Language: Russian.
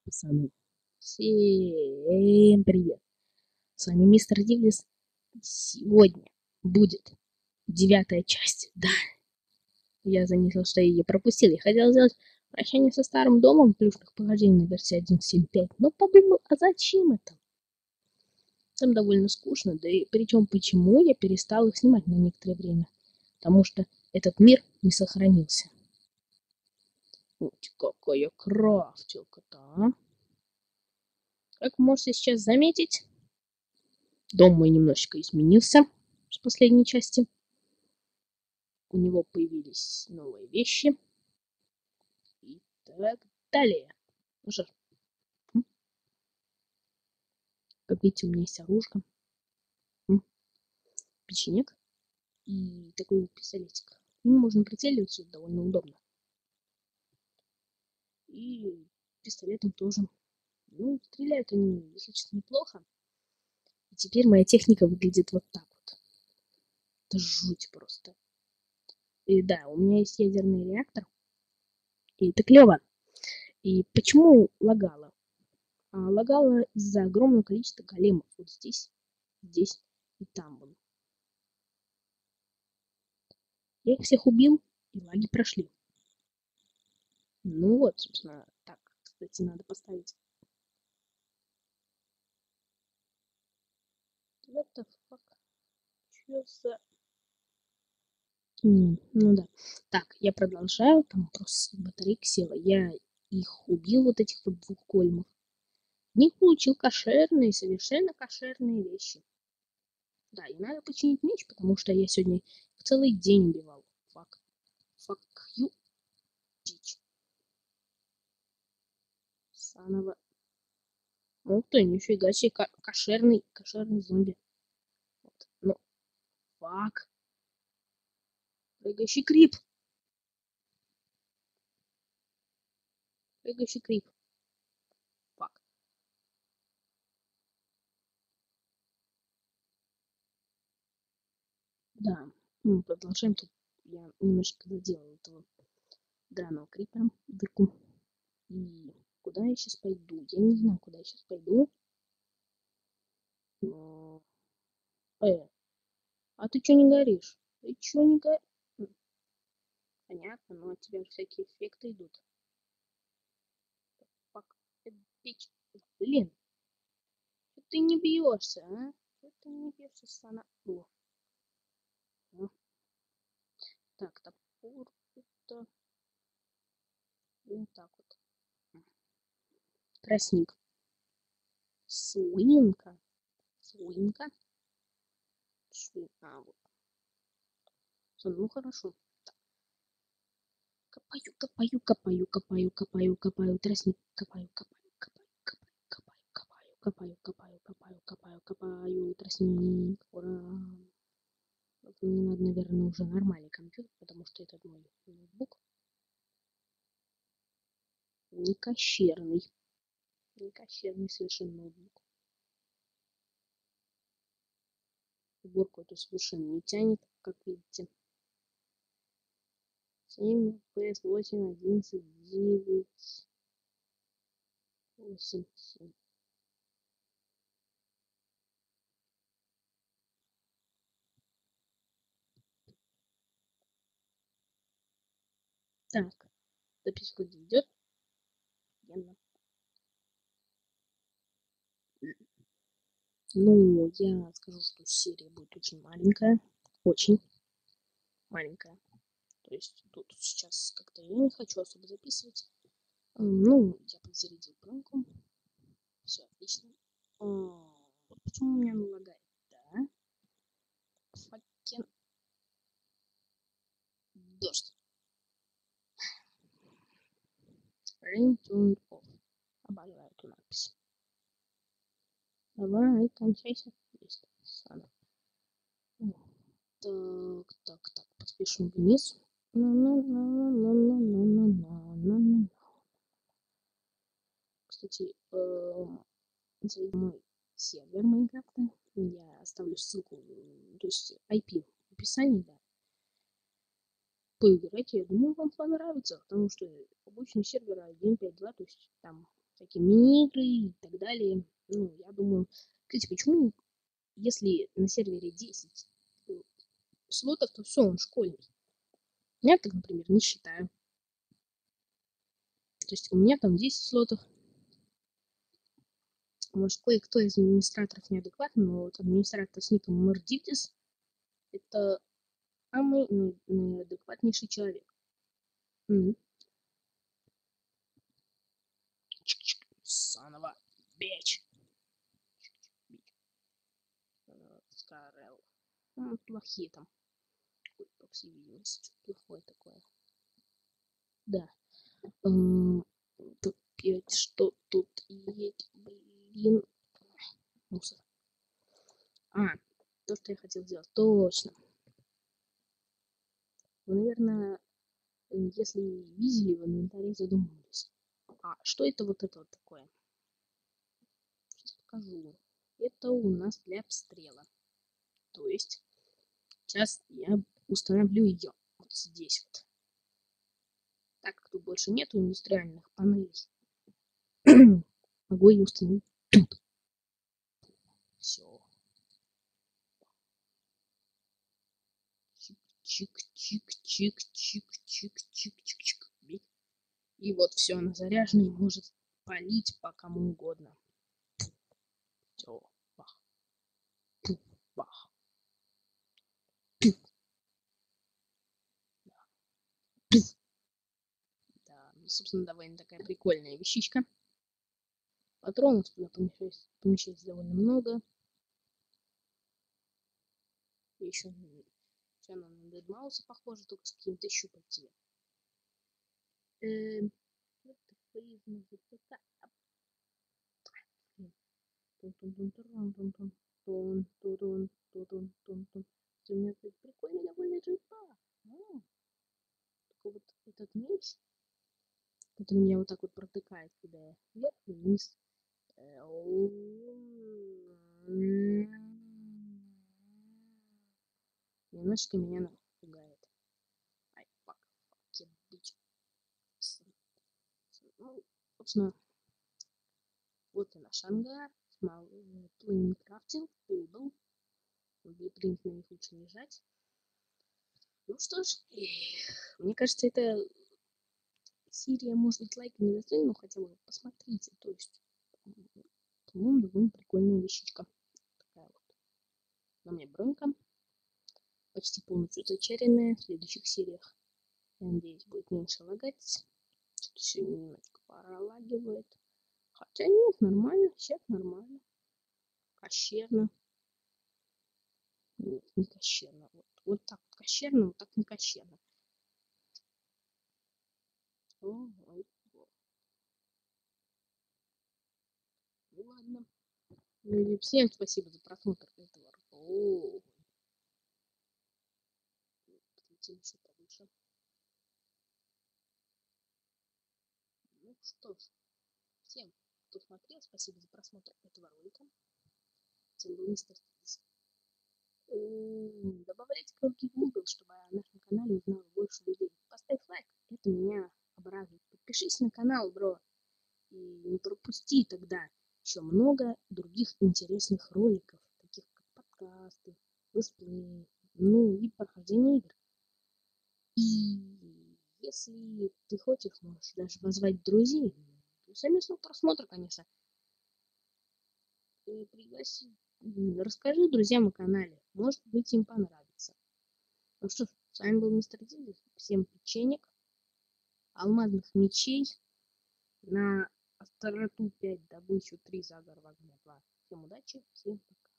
Пацаны, всем привет! С вами мистер Диггис. Сегодня будет 9-я часть. Да, я заметил, что я ее пропустил. Я хотел сделать прощание со старым домом плюшных похождений на версии 1.7.5, но подумал, а зачем это? Там довольно скучно, да и причем почему я перестал их снимать на некоторое время? Потому что этот мир не сохранился. Вот какая крафтилка-то, а? Как можете сейчас заметить, дом мой немножечко изменился с последней части. У него появились новые вещи и так далее. Ну что ж, как видите, у меня есть оружие, печенек и такой пистолетик. Им можно прицеливаться довольно удобно. И пистолетом тоже. Ну, стреляют они, если честно, неплохо. И теперь моя техника выглядит вот так вот. Это жуть просто. И да, у меня есть ядерный реактор. И это клево. И почему лагало? Лагало из-за огромного количества големов. Вот здесь, здесь и там. Вон. Я их всех убил, и лаги прошли. Ну вот, собственно, так, кстати, надо поставить. What the fuck? Чё за... ну да. Так, я продолжаю. Там просто батарейка села. Я их убил, вот этих вот двух големов. В них получил кошерные, совершенно кошерные вещи. Да, и надо починить меч, потому что я сегодня целый день убивал. Fuck you, bitch. Заново. Ух ты, нифига себе, кошерный зомби. Вот. Ну, фак. Прыгающий крип. Прыгающий крип. Фак. Да, мы продолжаем. Тут я немножко заделал этого драного крипера, дырку. И куда я сейчас пойду? Я не знаю, куда я сейчас пойду. Но... А ты чё не горишь? Ты чё не горишь? Понятно, но от тебя же всякие эффекты идут. Фак. Пич. Блин. Что ты не бьешься, а? Что ты не бьешься, сана? О. Так, топор. Это... Вот так вот. Тростник. Свинка. Свинка. Вот. Ну хорошо. Копаю, копаю, копаю, копаю, копаю, копаю, тростник, копаю, копаю, копаю, копаю, копаю, копаю, копаю, копаю, копаю, копаю, тростник, ура. Вот мне надо, наверное, уже нормальный компьютер, потому что этот мой ноутбук не кошерный. Не кошерный совершенно ноутбук. Сборку эту совершенно не тянет, как видите. 7, PS 8, 11, 9, 8, 7. Так, записка идет. Ну, я скажу, что серия будет очень маленькая. Очень маленькая. То есть тут сейчас как-то я не хочу особо записывать. Ну, я подзарядил пленку. Все отлично. Вот почему у меня лагает, да? Факен. Дождь. Rain turned off. Обожаю эту надпись. Давай, кончайся. Есть. Сана. Так, поспешим вниз. Кстати, зайди в мой сервер Майнкрафта. Я оставлю ссылку, то есть IP в описании, да. Поиграйте, я думаю, вам понравится, потому что обычный сервер 1.5.2, то есть там всякие мини-игры и так далее. Ну, я думаю, кстати, почему, если на сервере 10 слотов, то все, он школьный. Я так, например, не считаю. То есть у меня там 10 слотов. Может, кое-кто из администраторов неадекватный, но вот администратор с ником Мордивдис — это самый неадекватнейший человек. Son of a bitch. Скарел. Плохие там. По всей видимости, плохое такое. Да. Опять что тут есть, блин. Мусор. То, что я хотел сделать. Точно. Вы, наверное, если видели в инвентаре, задумались. Что это вот такое? Сейчас покажу. Это у нас для обстрела. То есть, сейчас я установлю ее вот здесь вот. Так как тут больше нету индустриальных панелей, могу ее установить тут. Все. Чик-чик-чик-чик-чик-чик-чик-чик. И вот все, она заряжена и может палить по кому угодно. Все. Бах. Бах. Да, ну, собственно, довольно такая прикольная вещичка. Патронов туда помещается довольно много. И еще она на Дедмауса похожа, только с какими-то щупальцами. У меня прикольный довольно джипа. Такой вот этот меч, который меня вот так вот протыкает, когда я вверх и вниз. Немножечко меня напугает. Ай, fucking bitch. Ну, собственно, вот и наш ангар. Plain crafting table. Блиплинт на них лучше не жать. Ну что ж, мне кажется, это серия, может быть, лайка не достойна, но хотя бы посмотрите. То есть, по-моему, довольно прикольная вещичка. Такая вот. На мне бронька. Почти полностью зачаренная. В следующих сериях, я надеюсь, будет меньше лагать. Что-то сегодня немножко пролагивает. Хотя нет, нормально. Сейчас нормально. Кощерно. Нет, не кощерно. Вот так вот кощерно, вот так не кощерно. Ой. Ну ладно. Ну и всем спасибо за просмотр этого. Подлетим еще повыше. Ну что ж, всем, кто смотрел, спасибо за просмотр этого ролика. Всем был мистер Тис. Добавляйте кнопки в Google, чтобы о нашем канале узнало больше людей. Поставь лайк, это меня обрадует. Подпишись на канал, бро. И не пропусти тогда еще много других интересных роликов, таких как подкасты, летсплеи, ну и прохождение игр. И если ты хочешь, можешь даже позвать друзей. Совместного просмотра, конечно. И пригласи. Расскажи друзьям о канале. Может быть, им понравится. Ну что ж, с вами был мистер Дилли. Всем печенек, алмазных мечей, на остроту 5, добычу 3, заговор в огне 2. Всем удачи, всем пока.